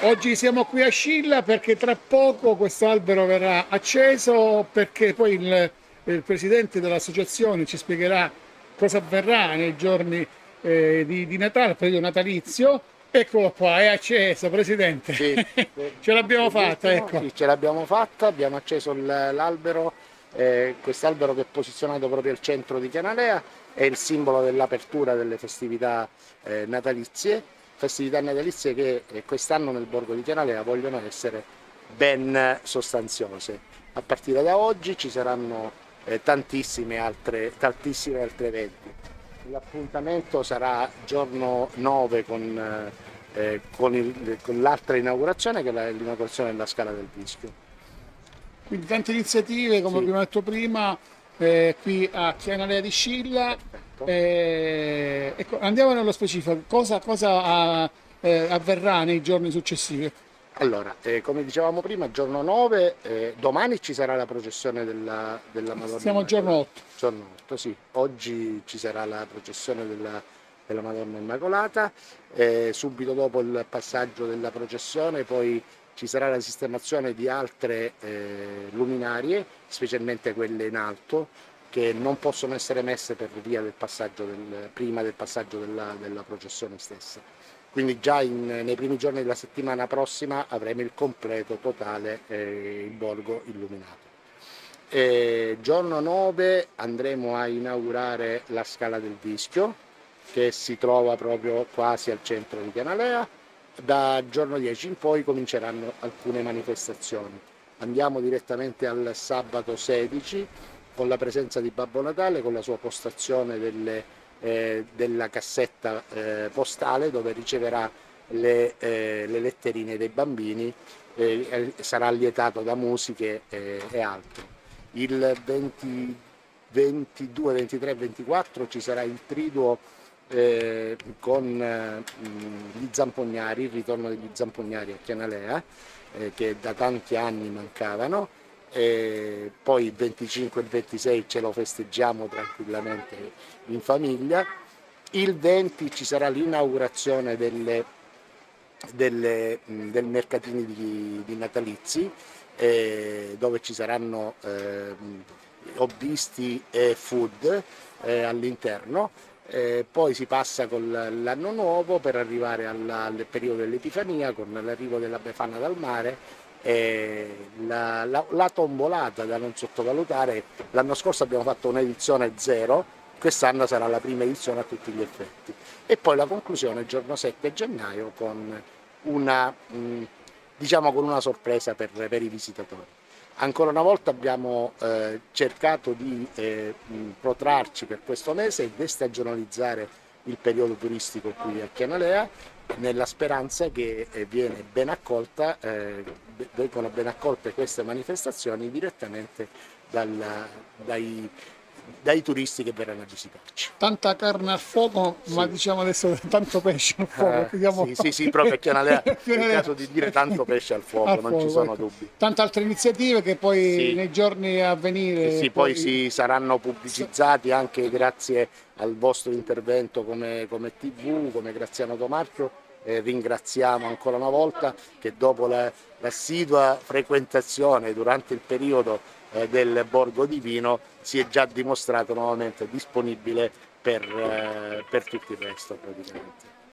Oggi siamo qui a Scilla perché tra poco questo albero verrà acceso, perché poi il presidente dell'associazione ci spiegherà cosa avverrà nei giorni di Natale, il periodo natalizio. Eccolo qua, è acceso, presidente. Sì, Ce l'abbiamo fatta, bellissimo, ecco. sì, ce l'abbiamo fatta, abbiamo acceso l'albero, quest'albero che è posizionato proprio al centro di Chianalea, è il simbolo dell'apertura delle festività natalizie che quest'anno nel borgo di Chianalea vogliono essere ben sostanziose. A partire da oggi ci saranno tantissime altre eventi. L'appuntamento sarà giorno 9 con l'altra inaugurazione che è l'inaugurazione della Scala del Vischio. Quindi tante iniziative, come Sì, abbiamo detto prima, qui a Chianalea di Scilla. perfetto. Ecco, andiamo nello specifico, avverrà nei giorni successivi? Allora, come dicevamo prima, giorno 9, domani ci sarà la processione della Madonna Siamo al giorno Immacolata. 8. Giorno 8, sì. Oggi ci sarà la processione della Madonna Immacolata, subito dopo il passaggio della processione poi ci sarà la sistemazione di altre luminarie, specialmente quelle in alto, che non possono essere messe per via del passaggio prima del passaggio della processione stessa. Quindi già nei primi giorni della settimana prossima avremo il completo totale, il borgo illuminato. Giorno 9 andremo a inaugurare la Scala del Vischio, che si trova proprio quasi al centro di Chianalea. Da giorno 10 in poi cominceranno alcune manifestazioni. Andiamo direttamente al sabato 16 con la presenza di Babbo Natale, con la sua postazione della cassetta postale dove riceverà le letterine dei bambini, sarà allietato da musiche e altro. Il 20, 22, 23 e 24 ci sarà il triduo con gli zampognari, il ritorno degli zampognari a Chianalea, che da tanti anni mancavano. Poi il 25 e il 26 ce lo festeggiamo tranquillamente in famiglia. Il 20 ci sarà l'inaugurazione del mercatini di natalizi, dove ci saranno hobbisti e food all'interno. Poi si passa con l'anno nuovo per arrivare al periodo dell'Epifania con l'arrivo della Befana dal mare. La tombolata da non sottovalutare, l'anno scorso abbiamo fatto un'edizione zero, quest'anno sarà la prima edizione a tutti gli effetti. E poi la conclusione il giorno 7 gennaio con diciamo con una sorpresa per i visitatori. Ancora una volta abbiamo cercato di protrarci per questo mese e destagionalizzare il periodo turistico qui a Chianalea, nella speranza che vengono ben accolte queste manifestazioni direttamente dai, dai turisti che verranno a visitarci. Tanta carne al fuoco, ma Sì. diciamo adesso tanto pesce al fuoco. Sì, sì, sì, proprio a Chianalea è il caso di dire tanto pesce al Al fuoco, non ci fuoco, sono ecco. dubbi. Tante altre iniziative che poi Sì, nei giorni a venire sì, poi si saranno pubblicizzati anche grazie al vostro intervento come TV, come Graziano Tomarchio. Ringraziamo ancora una volta che dopo l'assidua frequentazione durante il periodo del Borgo di Vino si è già dimostrato nuovamente disponibile per tutto il resto praticamente.